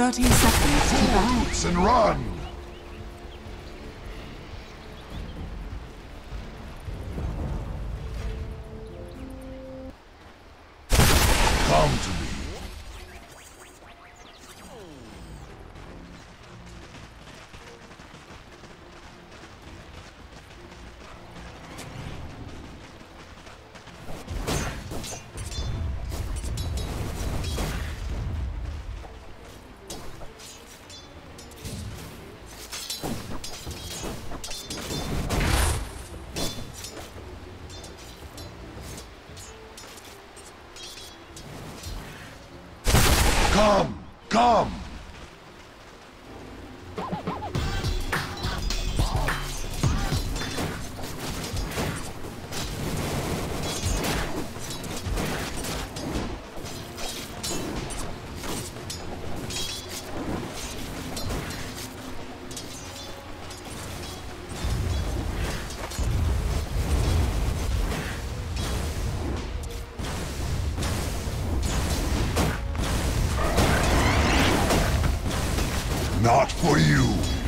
30 seconds to battle. Boots and run! Come to me. Come! Come! Not for you!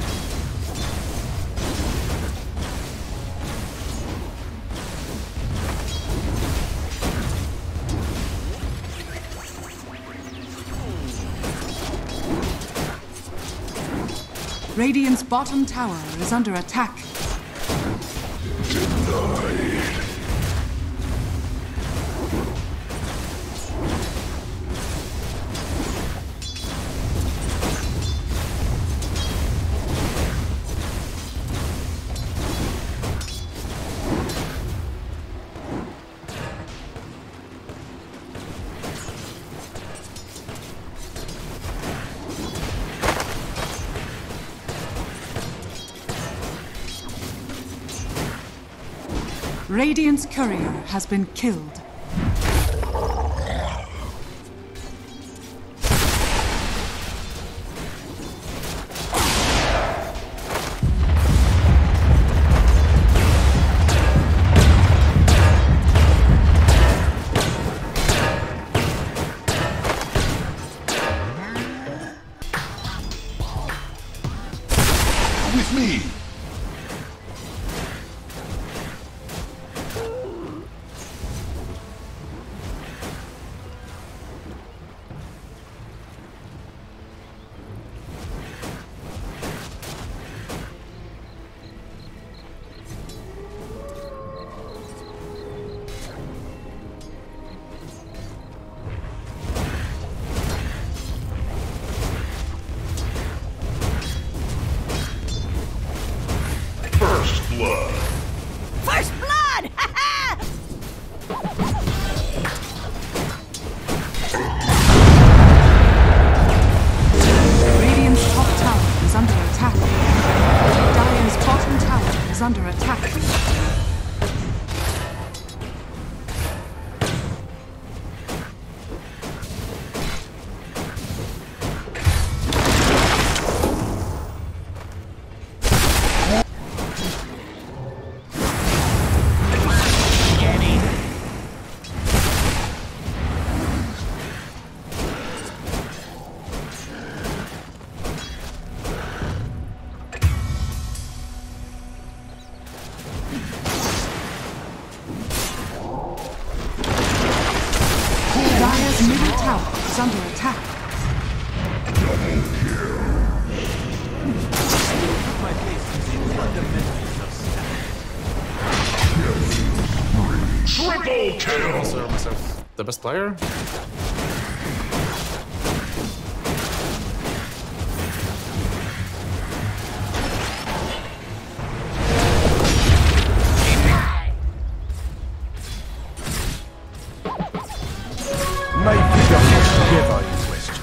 Radiant's bottom tower is under attack. Denied. Radiant's courier has been killed. With me! First blood! First blood! Radiant's top tower is under attack. Dire's bottom tower is under attack. Dire's middle tower is under attack. My face is the fundamentals of stats. Triple kill! Consider myself the best player. Maybe the most give I question.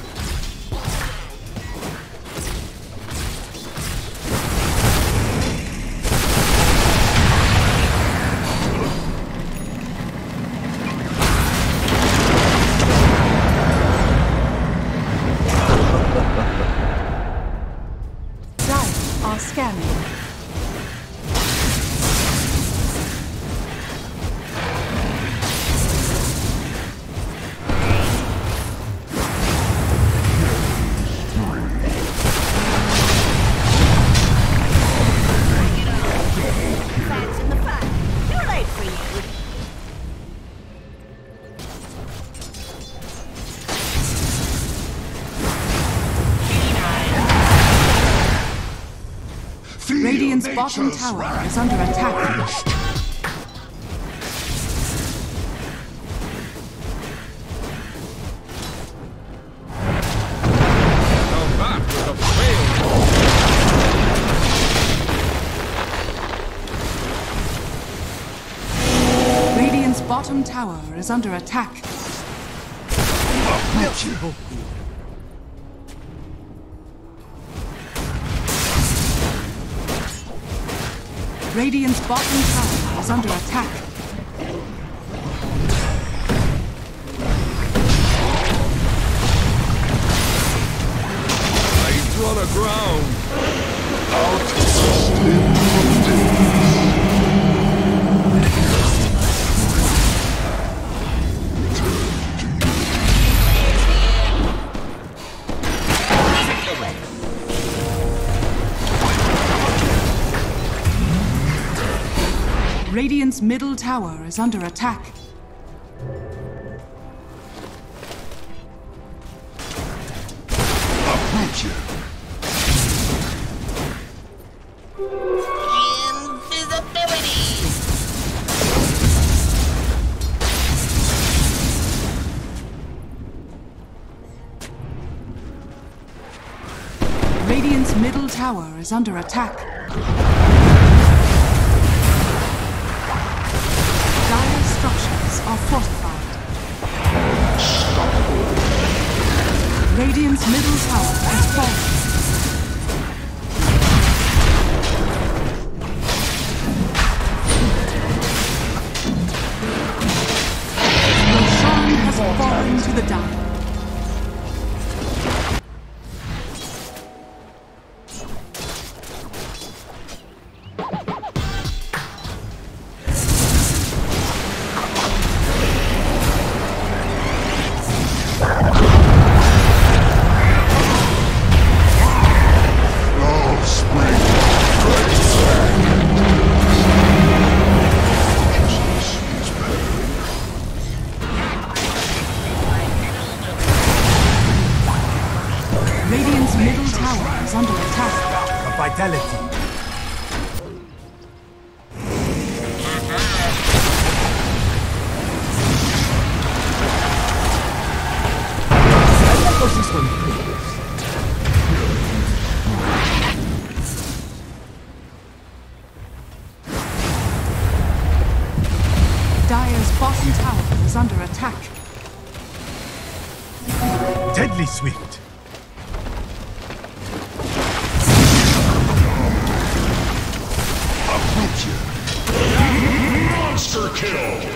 fans in the fun. Too late for you. Feel Radiant's bottom nature's tower wrath. is under attack. Come back with a fail. Radiant's bottom tower is under attack. Uproot you. Radiant's bottom tower is under attack. Eyes on the ground. Radiant's middle tower is under attack. Uproot you. Radiant's middle tower is under attack. Dire structures are fortified. Radiant's middle tower has fallen. Roshan has fallen to the Dire. Radiant's middle tower is under attack. Vitality. Dire's bottom tower is under attack. Deadly swift. Uproot you. Monster kill.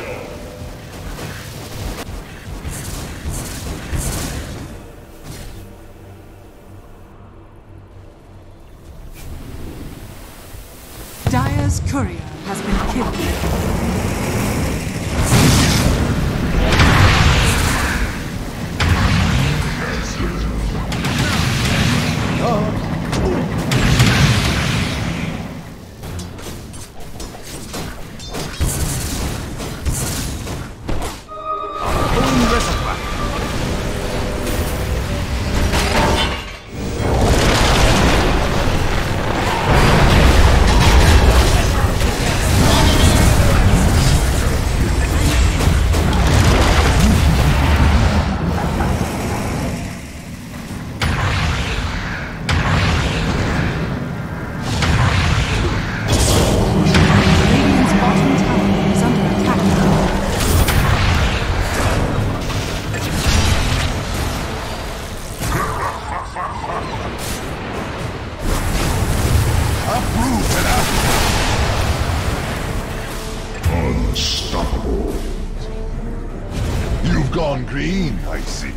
Dire's courier has been killed. Radiant's bottom tower is under attack. Uproot and out. Unstoppable. You've gone green, I see.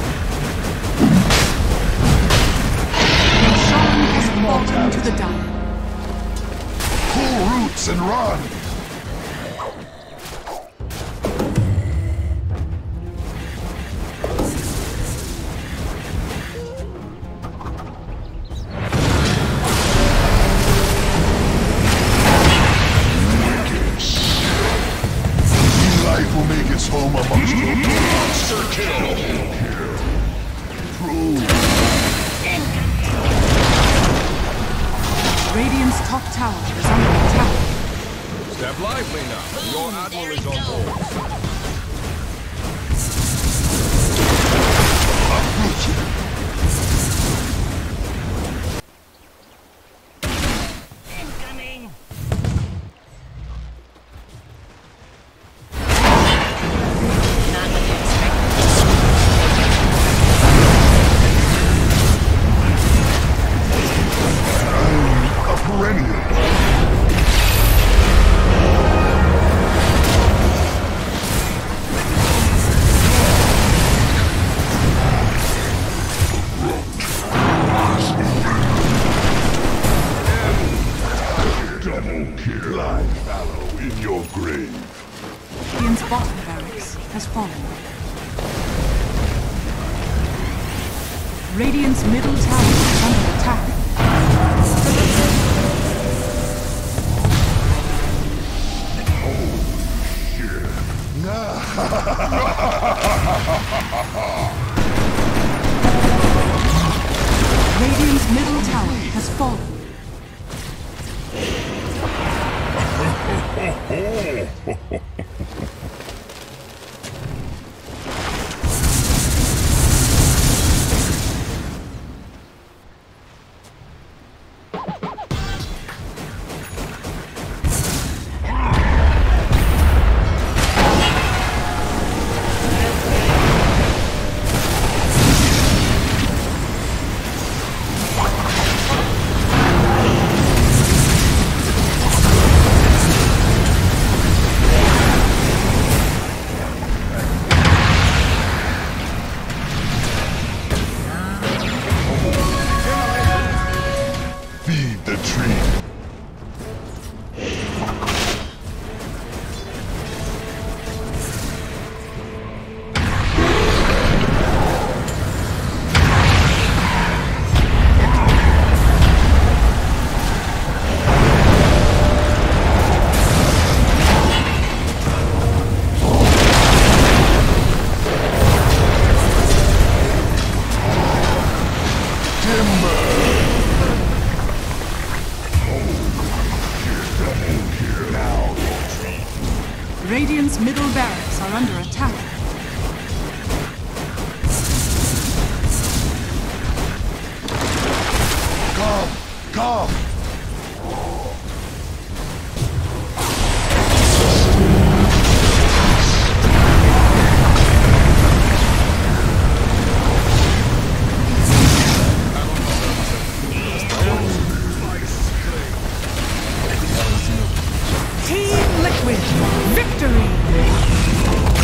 Roshan has fallen to the Dire. Pull roots and run. Step lively now. Your admiral is on board. Incoming! Not what you expected. A perennial. Double kill. Lie fallow in your grave. Radiant's bottom barracks has fallen. Radiant's middle tower is under attack. Radiant's middle tower has fallen. Feed the tree. Radiant's middle barracks are under attack. Come, come. Team Liquid, victory!